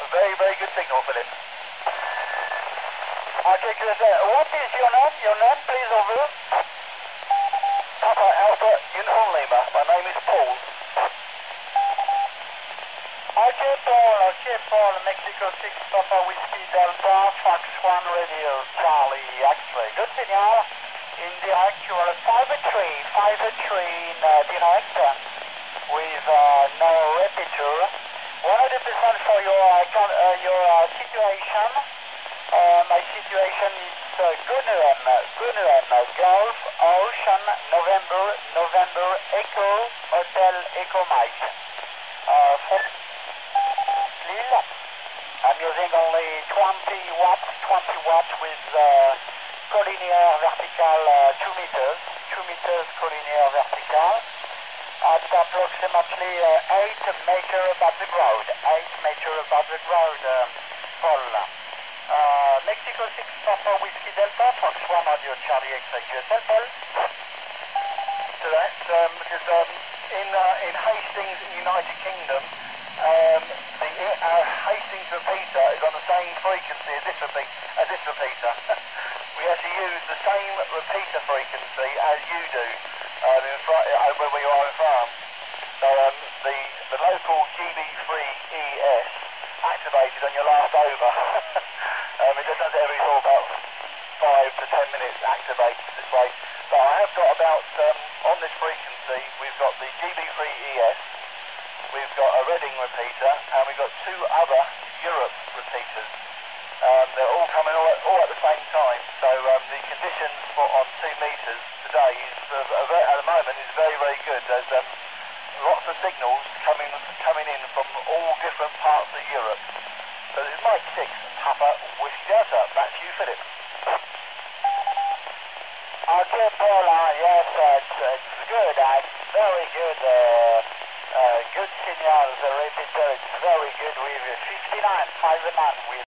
very, very good signal, Philip. Okay, Chris, what is your name? Your name, please, over. Papa Alpha Uniform Lima. My name is Paul. Okay, Paul, Mexico 6, Papa Whiskey Delta, Fox 1 Radio, Charlie, X-ray. Good signal. In direct, you are 5-3 in direct, with no repeater. 100% for your situation. My situation is Gunuen, Golf, Ocean, November, Echo, Hotel, Echo Mike. From Lille, I'm using only 20 watts with collinear vertical 2 meters collinear vertical. At approximately 8 meters above the ground, Paul. Mexico 6, Papa Whiskey Delta, Fox 1 Audio, Charlie X-ray, QSL, Paul. So that's because in Hastings, United Kingdom, Hastings repeater is on the same frequency as this repeater. We actually use the same repeater frequency as you do where we are in France. So the local GB3ES activated on your last over. It does it every sort of about 5 to 10 minutes activated this way. So I have got about, on this frequency, we've got the GB3ES, we've got a Reading repeater, and we've got 2 other Europe repeaters. They're all coming all at the same time, so the conditions on 2 meters today is, at the moment is very, very good. There's lots of signals coming in from all different parts of Europe. So this is Mike 6, Papa Whiskey Delta. Back to you, Philip. Okay, Paul, yes, it's good, very good, good signal, the repeater, it's very good with 59, 5 and 9 with